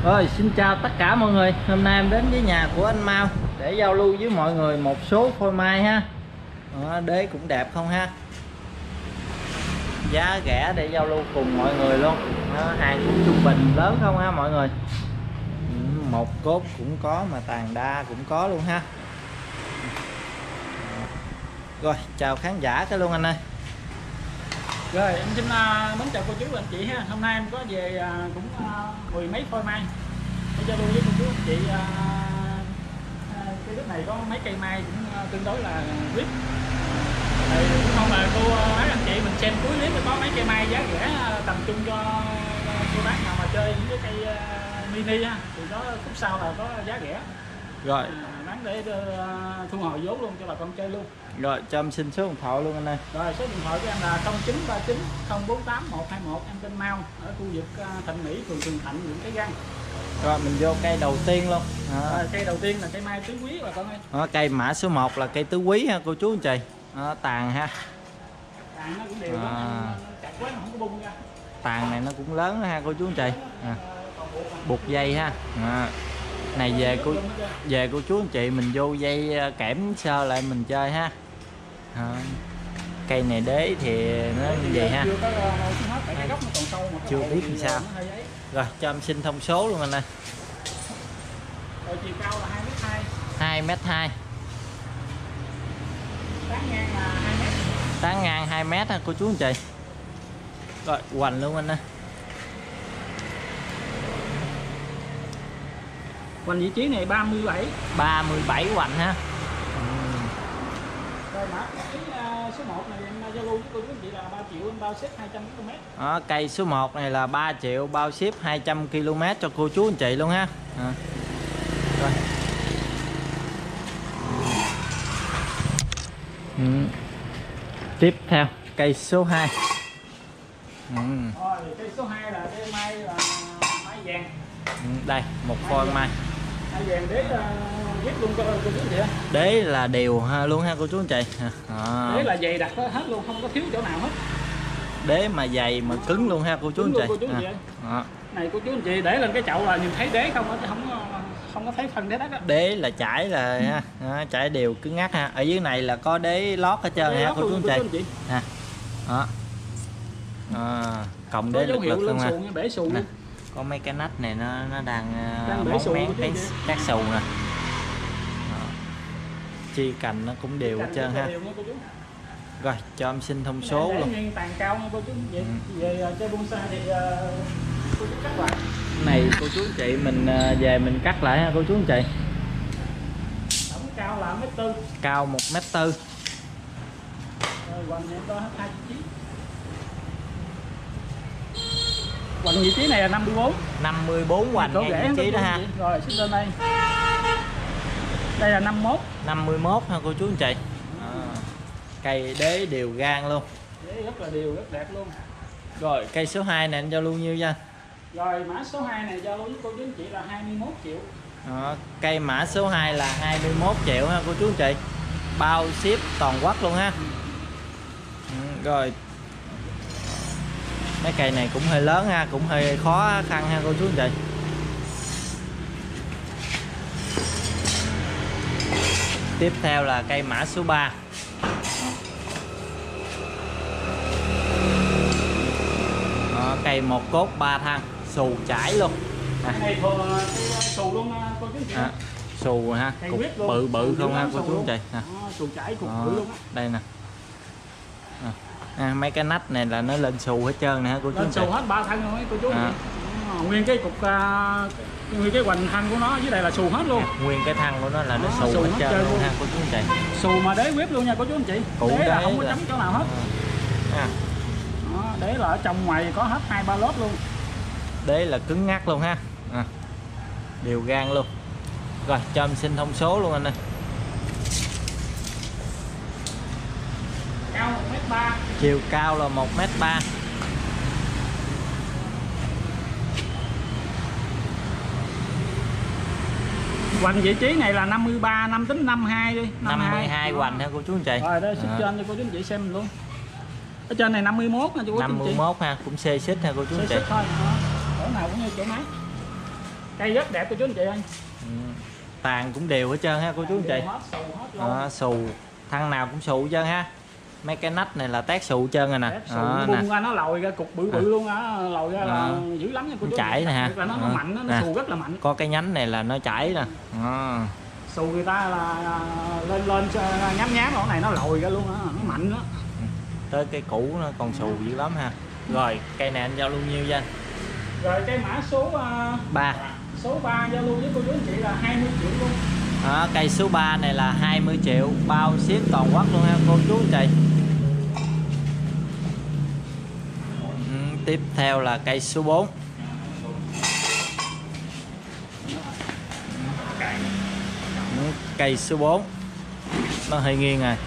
Rồi, xin chào tất cả mọi người. Hôm nay em đến với nhà của anh Mau để giao lưu với mọi người một số phôi mai ha. Đế cũng đẹp không ha. Giá rẻ để giao lưu cùng mọi người luôn. Hàng cũng trung bình lớn không ha mọi người. Một cốt cũng có mà tàn đa cũng có luôn ha. Rồi, chào khán giả cái luôn anh ơi. Rồi em xin mến chào cô chú và anh chị ha. Hôm nay em có về cũng mười mấy phôi mai để giao lưu với cô chú anh chị. Cái lúc này có mấy cây mai cũng tương đối là VIP. Thì cũng mong là cô bác anh chị mình xem cuối clip có mấy cây mai giá rẻ tầm trung cho cô bác nào mà chơi những cái cây mini ha, thì có khúc sau là có giá rẻ. Rồi bán để thu hồi vốn luôn cho bà con chơi luôn. Rồi cho em xin số điện thoại luôn anh ơi. Rồi số điện thoại của em là 0939 048 121. Em tên Mau ở khu vực Thạnh Mỹ, phường Thường Thạnh, quận Cái Răng. Rồi mình vô cây đầu tiên luôn. Cây đầu tiên là cây mai tứ quý bà con ơi. Cây mã số 1 là cây tứ quý ha cô chú anh chị. Tàn ha. Tàn nó cũng đều chặt quá nó không có bung ra. Tàn này nó cũng lớn ha cô chú anh chị. Buộc dây ha. Này về cô chú anh chị mình vô dây kẽm sơ lại mình chơi ha. Cây này đế thì nó như vậy ha. Chưa biết làm sao. Rồi cho em xin thông số luôn anh ơi. Rồi chiều cao là 2m2. 2m2. Tán ngang là 2m. Tán ngang 2m ha cô chú anh chị. Rồi hoành luôn anh ơi. Hoành vị trí này 37. 37 hoành ha. Rồi mã số 1 này em giao lưu với cô chú anh chị là 3 triệu em bao ship 200 km. Cây số 1 này là 3 triệu bao ship 200 km cho cô chú anh chị luôn ha. Rồi. Tiếp theo cây số 2. Rồi cây số 2 là cây mai là mai vàng. Đây một phôi mai. Mai vàng đế viết luôn cô chú anh chị. Đế là đều luôn ha cô chú anh chị. Đế là dày đặc hết luôn, không có thiếu chỗ nào hết. Đế mà dày mà cứng luôn ha cô chú anh chị. Này cô chú anh chị để lên cái chậu là nhìn thấy đế không á, chứ không có thấy phần đế đất á. Đế là chải là ha, chải đều cứng ngắc ha. Ở dưới này là có đế lót hết trơn ha cô chú anh chị. Cộng đế lực lực luôn ha. Bể xù luôn. Có mấy cái nách này nó đang móng mén cát xù nè. Chi cành nó cũng đều hết trơn ha. Rồi cho em xin thông số luôn. Tàn cao nha cô chú. Về chơi bonsai thì cô chú cắt lại. Này cô chú anh chị mình về mình cắt lại ha cô chú anh chị. Tổng cao là 1m4. Cao 1m4. Rồi hoành em có hết 2 vị trí. Hoành vị trí này là 54. 54 hoành ngay vị trí đó ha. Rồi xích lên đây. Đây là 51. 51 ha cô chú anh chị. Cây đế đều gan luôn. Đế rất là đều, rất đẹp luôn. Rồi cây số 2 này anh giao lưu nhiêu nha. Rồi mã số 2 này giao lưu với cô chú anh chị là 21 triệu. Cây mã số 2 là 21 triệu ha cô chú anh chị. Bao ship toàn quốc luôn ha. Rồi mấy cây này cũng hơi lớn ha, cũng hơi khó khăn ha cô chú anh chị. Tiếp theo là cây mã số 3. Cây một cốt 3 thân, xù chải luôn. Cái này xù luôn cô chú anh chị. Xù ha, cục bự bự không ha cô chú anh chị. Xù chải cục bự luôn á. Đây nè. Mấy cái nách này là nó lên xù hết trơn nè cô chú anh chị. Xù hết 3 thân luôn ấy cô chú. Nguyên cái cục nguyên cái hoành thân của nó dưới đây là xù hết luôn. Nguyên cái thân của nó là nó xù hết trơn luôn ha cô chú anh chị. Xù mà đế quét luôn nha cô chú anh chị. Đế là không có chấm chỗ nào hết. Đế là ở trong ngoài có hết 2-3 lớp luôn. Đế là cứng ngắc luôn ha. Đều gan luôn. Rồi cho em xin thông số luôn anh ơi. Cao 1m3. Chiều cao là 1m3. Hoành vị trí này là 53, 5 tính 52 đi. 52 hoành ha cô chú anh chị. Rồi đây xích trên cho cô chú anh chị xem luôn. Ở trên này 51 nha chú 51 ha, cũng xê xích ha cô chú anh chị. Xích thôi. Chỗ nào cũng như chỗ nấy. Cây rất đẹp cô chú anh chị ơi. Tàn cũng đều hết trơn ha cô chú anh chị. Hết, xù hết luôn. Xù, thân nào cũng xù hết trơn ha. Mấy cái nách này là tét xù hết trơn rồi nè. Bung ra nó lồi ra cục bự luôn á, lồi ra là dữ lắm nha cô chú. Chảy nè ha. Nó mạnh, nó xù rất là mạnh. Có cái nhánh này là nó chảy nè. Xù người ta là lên nhám nhám, cái này nó lồi ra luôn á, nó mạnh đó. Tới cây cũ nó còn xù dữ lắm ha. Rồi cây này anh giao lưu nhiêu vậy anh? Rồi cái mã số 3. Số 3 giao lưu với cô chú anh chị là 20 triệu luôn. Cây số 3 này là 20 triệu bao ship toàn quốc luôn ha cô chú anh chị. Tiếp theo là cây số 4. Cây số 4 nó hơi nghiêng rồi.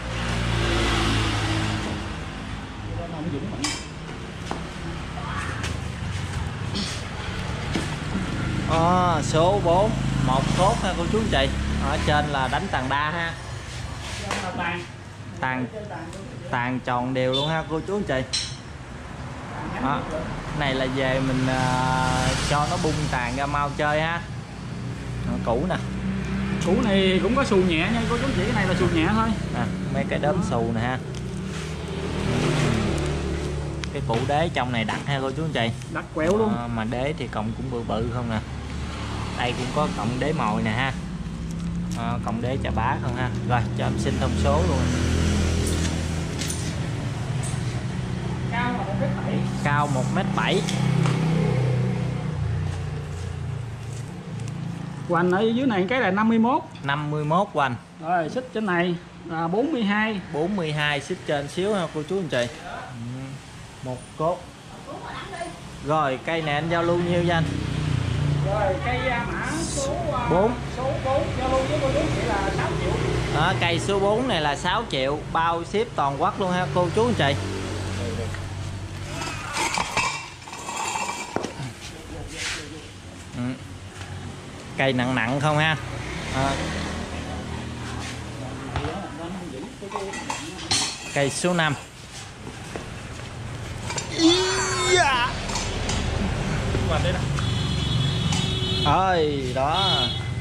Số 4 một cốt ha cô chú anh chị. Ở trên là đánh tàn đa ha. Tàn tròn đều luôn ha cô chú anh chị. Này là về mình cho nó bung tàn ra mau chơi ha. Cũ nè. Củ này cũng có xù nhẹ nha cô chú anh chị, cái này là xù nhẹ thôi. Mấy cái đốm xù nè ha. Cái củ đế trong này đặt ha cô chú anh chị. Đặt quẹo luôn. Mà đế thì cọng cũng bự bự không nè. Đây cũng có cọng đế mồi nè ha. Cọng đế chà bá không ha. Rồi cho em xin thông số luôn. Cao là 1m7. Cao 1m7. Hoành ở dưới này cái là 51. 51 hoành. Rồi xích trên này là 42. 42 xích trên xíu ha cô chú anh chị. Một cốt. Rồi cây này anh giao lưu nhiêu vậy anh? Rồi cây mã số 4. Số 4 giao lưu với cô chú chị là 6 triệu. Cây số 4 này là 6 triệu bao ship toàn quốc luôn ha cô chú anh chị. Cây nặng nặng không ha. Cây số 5. Ơi đó.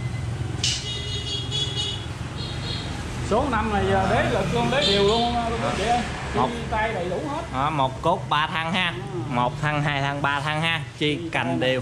Số 5 này đế lực luôn, đế đều luôn chị ơi. Một tay đầy đủ hết. Một cốt 3 thân ha. 1 thân, 2 thân, 3 thân ha. Chi cành đều.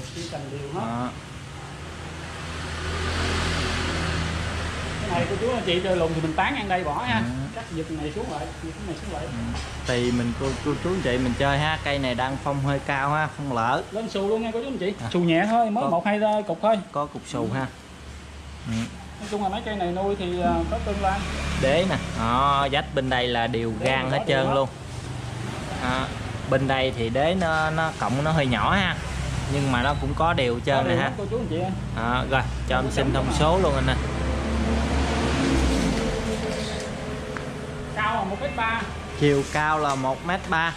Cái này cô chú anh chị chơi lùn thì mình tán ăn đây bỏ ha. Cắt giật này xuống lại, giật cái này xuống lại. Tùy mình cô chú anh chị mình chơi ha. Cây này đang phong hơi cao ha, không lỡ. Lên xù luôn nha cô chú anh chị. Xù nhẹ thôi, mới 1-2 cục thôi. Có cục xù ha. Nói chung là mấy cây này nuôi thì có tương lai. Đế nè. Dách bên đây là đều gan hết trơn luôn. Bên đây thì đế nó cộng nó hơi nhỏ ha. Nhưng mà nó cũng có đều trơn nè ha. Cô chú anh chị. Rồi cho em xin thông số luôn anh nè. Cao là 1m3. Chiều cao là 1m3.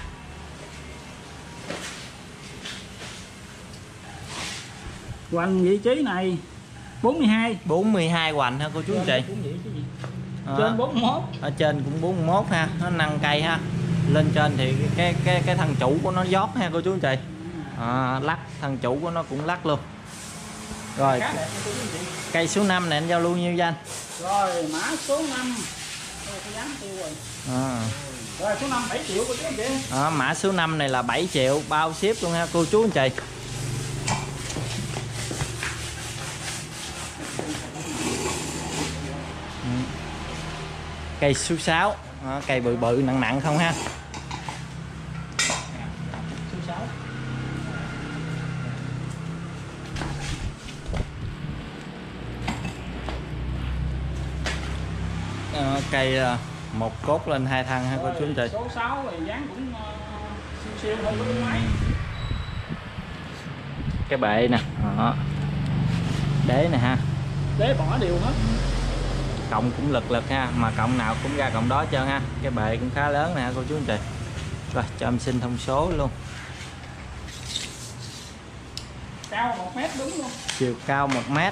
Hoành vị trí này 42. 42 hoành ha cô chú anh chị. Trên 41. Ở trên cũng 41 ha, nó nâng cây ha. Lên trên thì cái thân chủ của nó giót ha cô chú anh chị. Lắc, thân chủ của nó cũng lắc luôn. Rồi cây số 5 này anh giao lưu nhiêu vậy anh? Rồi mã số 5. Rồi số 5 7 triệu cô chú anh chị. Mã số 5 này là 7 triệu bao ship luôn ha cô chú anh chị. Cây số 6. Cây bự bự nặng nặng không ha. Cây một cốt lên 2 thân ha cô chú anh chị. Số 6 thì dáng cũng siêu hơn với máy. Cái bệ nè. Đế nè ha. Đế bỏ đều hết. Cộng cũng lực lực ha, mà cộng nào cũng ra cộng đó trơn ha. Cái bệ cũng khá lớn nè cô chú anh chị. Rồi cho em xin thông số luôn. Cao 1m đúng luôn. Chiều cao 1m.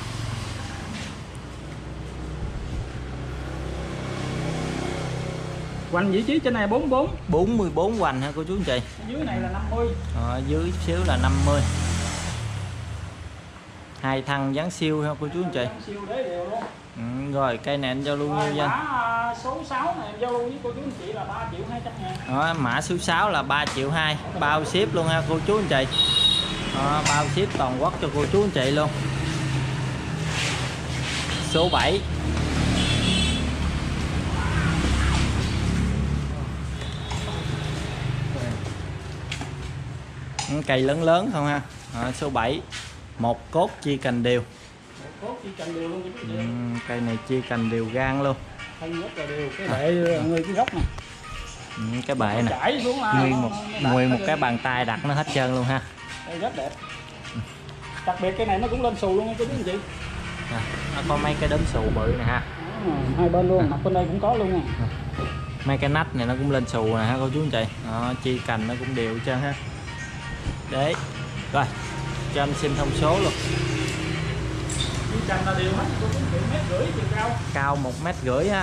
Hoành vị trí trên này 44. 44 hoành ha cô chú anh chị. Dưới này là 50. Dưới xíu là 50. 2 thân dáng siêu ha cô chú anh chị. Siêu đế đều luôn. Rồi cây này anh giao lưu Rồi, nhiêu danh? mã số 6 này em giao lưu với cô chú anh chị là 3.200.000. Đó, mã số 6 là 3,2 triệu, bao ship luôn ha cô chú anh chị. Đó, bao ship toàn quốc cho cô chú anh chị luôn. Số 7 cây lớn lớn không ha. Đó, số 7 một cốt chia cành đều. Cốt chỉ cần đều luôn. Cây này chia cành đều gan luôn. Thân rất là đều. Cái bệ người cái gốc nè. Cái bệ nè. Chảy xuống là Nguyên một cái bàn tay đặt nó hết trơn luôn ha. Đây rất đẹp. Đặc biệt cái này nó cũng lên xù luôn cô chú anh chị. Nó có mấy cái đốm xù bự nè ha. Hai bên luôn, mặt bên đây cũng có luôn nè. Mấy cái nách này nó cũng lên xù nè ha cô chú anh chị. Đó, chi cành nó cũng đều hết trơn ha. Đấy. Rồi, cho em xin thông số luôn. Chi cành là đều hết, cô chú anh chị, 1,5 m chiều cao. Cao 1,5 m ha.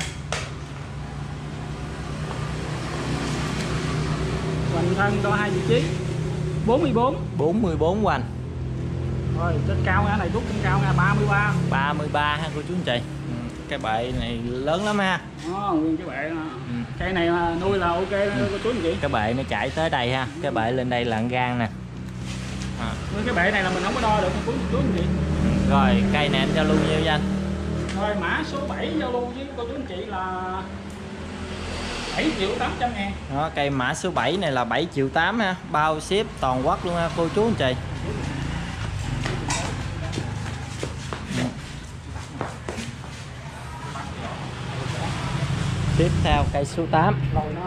Hoành thân đo 2 vị trí 44 hoành. rồi trên cao nha, này rút trên cao nha, 33 ha cô chú anh chị. Cái bệ này lớn lắm ha. Nguyên cái bệ cây này nuôi là ok cô chú anh chị. Cái bệ nó chảy tới đây ha, cái bệ lên đây là gan nè. Nguyên cái bệ này là mình không có đo được cô chú anh chị. Rồi cây này anh giao lưu nhiêu danh? Rồi mã số 7 giao lưu với cô chú anh chị là 7.800.000. Đó, cây mã số 7 này là 7,8 triệu ha, bao ship toàn quốc luôn ha cô chú anh chị. Tiếp theo cây số 8. Rồi nó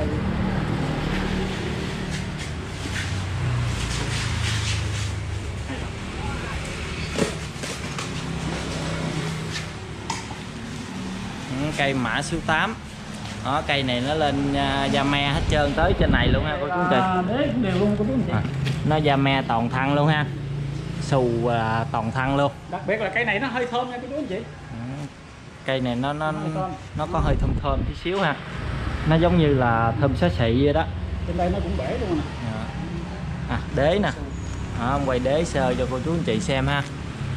Cây mã số 8. Đó, cây này nó lên da me hết trơn tới trên này luôn ha cô chú anh chị. đế cũng đều luôn cô chú anh chị. Nó da me toàn thân luôn ha, xù toàn thân luôn. Đặc biệt là cây này nó hơi thơm nha cô chú anh chị. Cây này nó có hơi thơm thơm tí xíu ha, nó giống như là thơm xá xị vậy đó. Trên đây nó cũng bể luôn nè. Đế nè. Đó, quay đế sơ cho cô chú anh chị xem ha.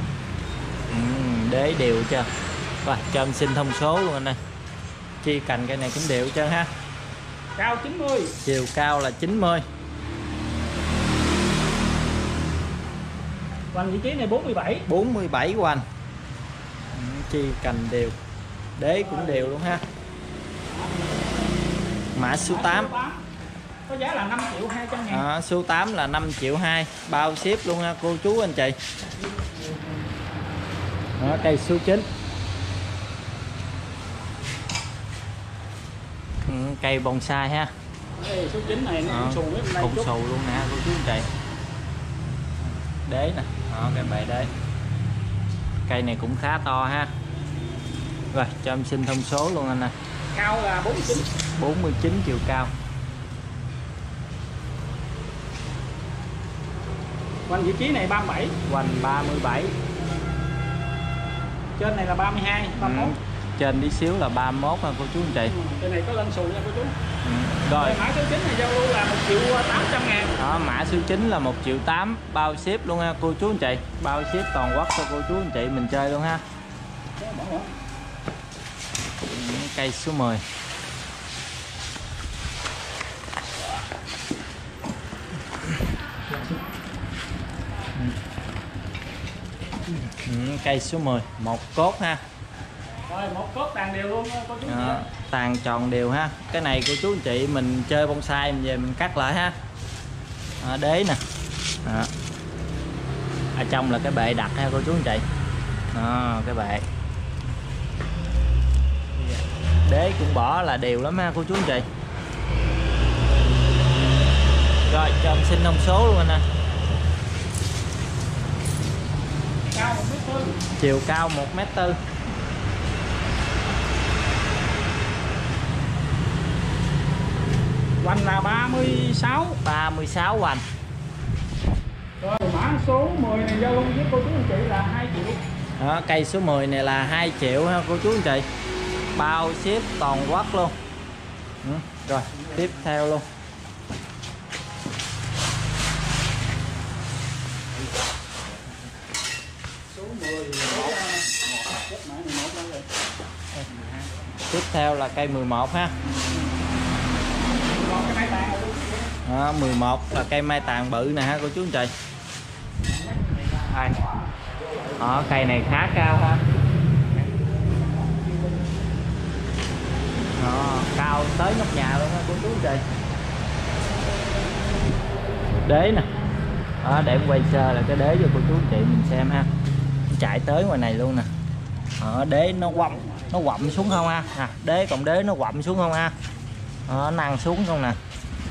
Đế đều chưa. Rồi cho em xin thông số luôn anh ơi. Chi cành cây này cũng đều chưa ha. Cao 90, chiều cao là 90. hoành vị trí này 47 hoành. Chi cành đều, đế cũng đều luôn ha. Mã số 8 có giá là 5.200.000. Số 8 là 5,2 triệu, bao ship luôn ha cô chú anh chị. Đó, cây số 9. Cây bonsai ha. Đây, số 9 này nó xù bên đây chút. Xù luôn nè cô chú anh chị. Đế nè. Đó, cây bệ đế. Cây này cũng khá to ha. Rồi cho em xin thông số luôn anh nè. Cao là 49 chiều cao. Hoành vị trí này 37, Hoành 37. trên này là 32, 31. Trên tí xíu là 31 ha cô chú anh chị. Trên này có lên xù nha cô chú. Rồi mã số 9 này giao lưu là 1.800.000. Đó, mã số 9 là 1,8 triệu, bao ship luôn ha cô chú anh chị. Bao ship toàn quốc cho cô chú anh chị mình chơi luôn ha. Cây số 10. Cây số 10 một cốt ha. Rồi một cốt tàn đều luôn cô chú. Tàn tròn đều ha. Cái này cô chú anh chị mình chơi bonsai mình về mình cắt lại ha. Đế nè. Ở trong là cái bệ đặt ha cô chú anh chị. Cái bệ. Đế cũng bỏ là đều lắm ha cô chú anh chị. Rồi cho em xin thông số luôn anh nè. Cao 1m4. Chiều cao 1m4. Hoành là 36 hoành. Rồi mã số 10 này giao lưu với cô chú anh chị là 2 triệu. Đó, cây số 10 này là 2 triệu ha cô chú anh chị. Bao ship toàn quốc luôn. Rồi tiếp theo luôn. Tiếp theo là cây 11 ha. 11 là cây mai tàng bự nè ha cô chú anh chị. Đây. Đó, cây này khá cao ha. Đó, cao tới nóc nhà luôn ha cô chú anh chị. Đế nè. Đó, để em quay sơ là cái đế cho cô chú anh chị mình xem ha. Chạy tới ngoài này luôn nè. Đó, đế nó quặm xuống không ha. Đế cộng đế nó quặm xuống không ha. Đó, nó ăn xuống không nè.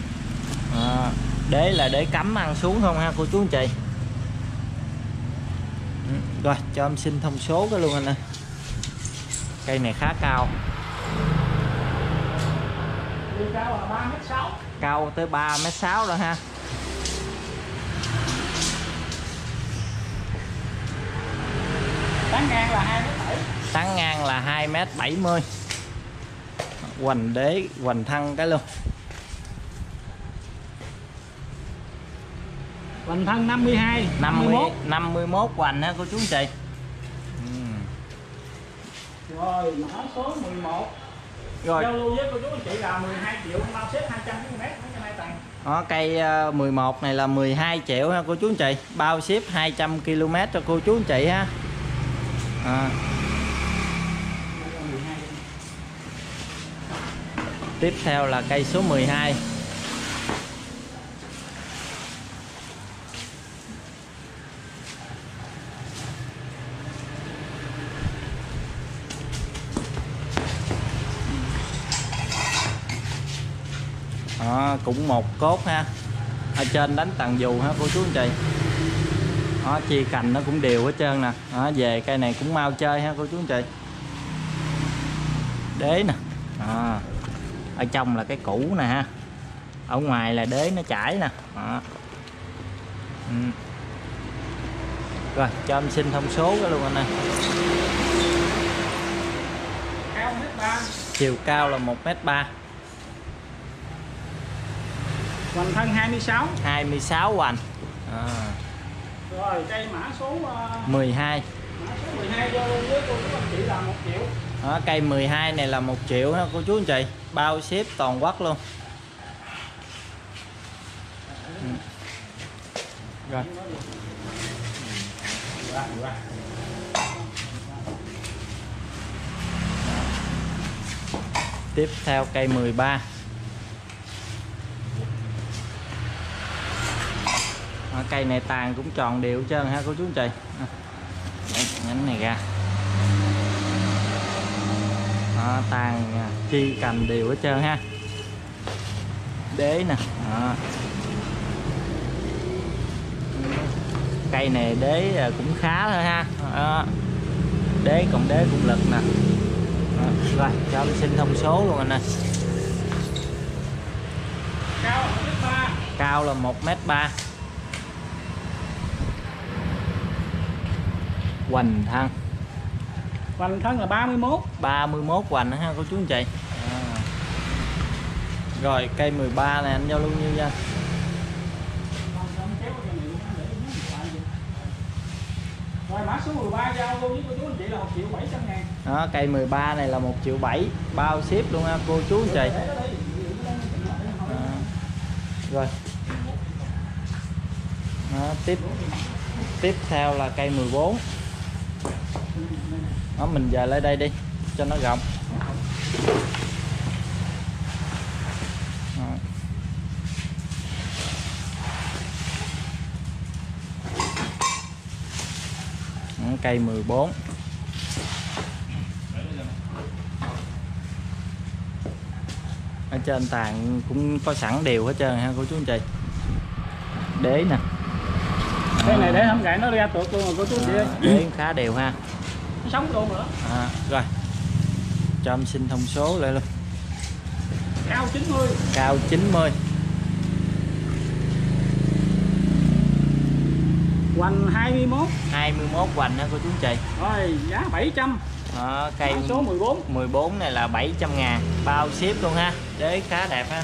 Đế là đế cắm ăn xuống không ha cô chú anh chị. Rồi cho em xin thông số cái luôn anh ơi. Cây này khá cao. Cao là 3m6. Cao tới 3m6 rồi ha. Tán ngang là 2m7. Tán ngang là 2m70. Hoành đế, hoành thân cái luôn. Hoành thân 52, 51 hoành ha cô chú anh chị. Rồi mã số 11. Rồi. Giao lưu với cô chú anh chị là 12 triệu bao ship 200 km mấy cái mai tàn. Đó, cây 11 này là 12 triệu ha cô chú anh chị, bao ship 200 km cho cô chú anh chị ha. Tiếp theo là cây số 12. Cũng một cốt ha. Ở trên đánh tàn dù ha cô chú anh chị. Đó, chia cành nó cũng đều hết trơn nè. Đó, về cây này cũng mau chơi ha cô chú anh chị. Đế nè. Ở trong là cái cũ nè ha. Ở ngoài là đế nó chảy nè. Rồi cho em xin thông số cái luôn anh ơi. Cao 1m3. Chiều cao là 1m3. Hoành thân 26. 26 hoành. Rồi cây mã số 12. Mã số 12 vô với cô chú anh chị là 1 triệu. Đó, cây 12 này là 1 triệu ha cô chú anh chị, bao ship toàn quốc luôn. Rồi. Tiếp theo cây 13. Cây này tàn cũng tròn đều hết trơn ha cô chú anh chị. Đấy, nhánh này ra. Đó, tàn chi cành đều hết trơn ha. Đế nè. Đó. Cây này đế cũng khá thôi ha. Đó. Đế cộng đế cũng lực nè. Đó. Rồi cho em xin thông số luôn anh ơi. Cao là 1m3. Cao là 1m3. Hoành thân. Hoành thân là 31. 31 hoành ha cô chú anh chị. Rồi cây 13 này anh giao lưu như vậy. Rồi mã số 13 giao lưu với cô chú anh chị là 1.700.000. Đó, cây 13 này là 1,7 triệu, bao ship luôn ha cô chú anh chị. Rồi. Đó, tiếp theo là cây 14. Đó, mình về lại đây đi cho nó rộng. Đó, cây 14. Ở trên tàn cũng có sẵn đều hết trơn ha cô chú anh chị. Đế nè. Cái này để không gãy nó ra tuột luôn rồi cô chú anh chị ơi. Đế khá đều ha. Nó sống luôn nữa. Rồi cho em xin thông số lại luôn. Cao 90. Cao 90. Hoành 21. 21 hoành ha cô chú anh chị. Rồi giá 700. Đó, cây số 14. 14 này là 700.000, bao ship luôn ha. Đế khá đẹp ha.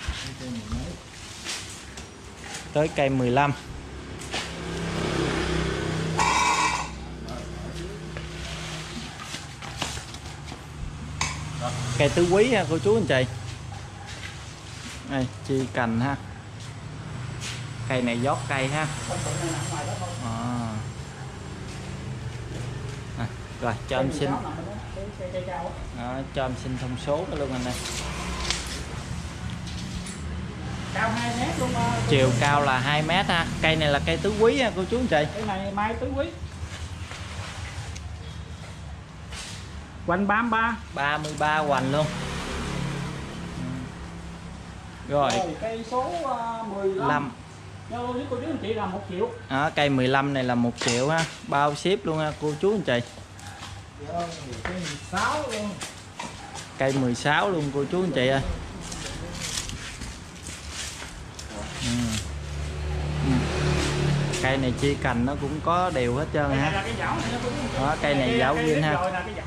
Tới cây 15. Cây tứ quý ha cô chú anh chị. Đây chi cành ha. Cây này giót cây ha. Rồi cho em xin cho em xin thông số luôn anh ơi. Cao 2 mét luôn. Chiều cao là 2 mét ha. Cây này là cây tứ quý ha cô chú anh chị. Cây này mai tứ quý. Hoành 33 hoành luôn. Rồi cây số 15. Giao với cô chú anh chị là 1 triệu. Cây 15 này là 1 triệu ha, bao ship luôn ha cô chú anh chị. Rồi, cây 16 luôn. Cây 16 luôn cô chú anh chị ơi. Cây này chi cành nó cũng có đều hết trơn ha. Cây này dảo viên ha.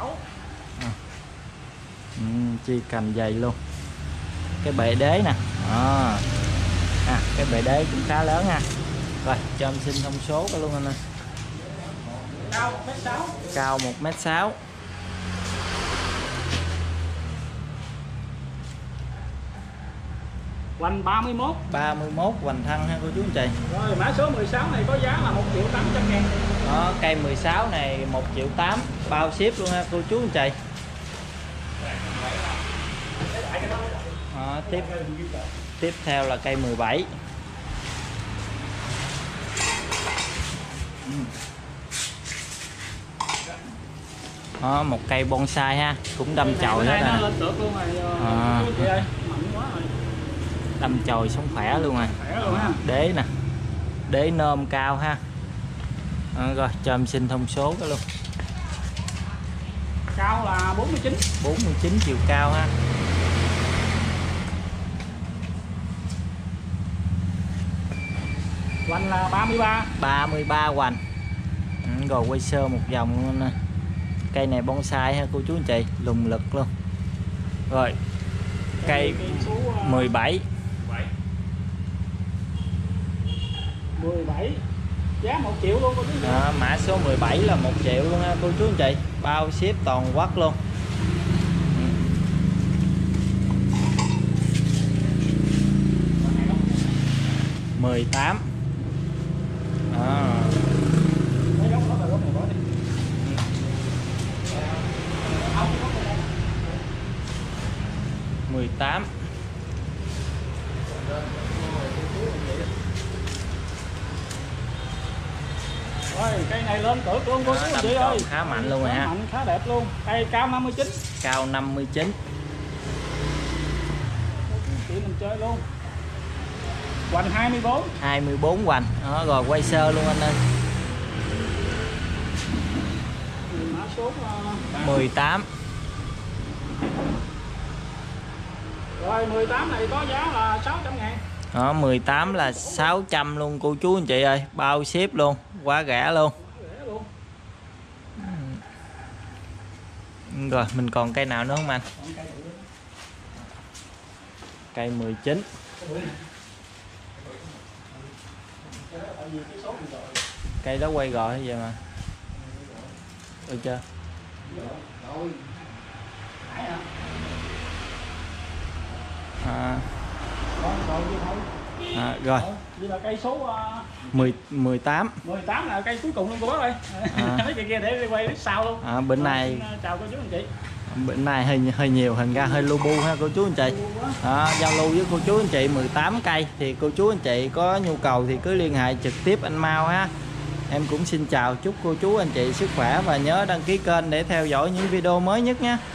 Chi cành dày luôn. Cái bệ đế nè. Cái bệ đế cũng khá lớn ha. Rồi cho em xin thông số luôn anh ơi. Cao 1m6. Cao 1m6. Hoành 31. 31 hoành thân ha cô chú anh chị. Rồi mã số 16 này có giá là 1.800.000. Đó, cây 16 này 1.800.000 bao ship luôn ha cô chú anh chị. Đó, tiếp theo là cây 17. Đó, một cây bonsai ha, cũng đâm chồi hết rồi. Đâm chồi sống khỏe luôn rồi. Đế nè, đế nôm cao ha. Rồi cho em xin thông số đó luôn. Cao là 49 chiều cao ha. Hoành là 33 hoành. Rồi quay sơ một vòng luôn nè. Cây này bonsai ha cô chú anh chị, lùng lực luôn. Rồi cây 17. 17 giá 1 triệu luôn cô chú anh chị. Mã số 17 là 1 triệu luôn ha cô chú anh chị, bao ship toàn quốc luôn. Ừ. 18. 18. Rồi cây này lên cỡ luôn cô chú anh chị ơi. Khá mạnh luôn rồi ha. Mạnh khá đẹp luôn. Cây cao 59. Cao 59. Chị mình chơi luôn. Hoành 24. 24 hoành. Đó, rồi quay sơ luôn anh ơi. Mã số 18. Rồi 18 này có giá là 600.000. Đó, 18 là 600 luôn cô chú anh chị ơi, bao ship luôn, quá rẻ luôn. Rồi mình còn cây nào nữa không anh? Cây 19. Cây đó quay gọi vậy mà. Được chưa? Rồi. Đây là cây số 18. 18 là cây cuối cùng luôn cô bác ơi. Mấy cây kia để quay clip sau luôn. Bữa nay chào cô chú anh chị. Bữa nay hơi nhiều, thành ra hơi lu bu ha cô chú anh chị. Giao lưu với cô chú anh chị 18 cây thì cô chú anh chị có nhu cầu thì cứ liên hệ trực tiếp anh Mau ha. Em cũng xin chào, chúc cô chú anh chị sức khỏe và nhớ đăng ký kênh để theo dõi những video mới nhất nha.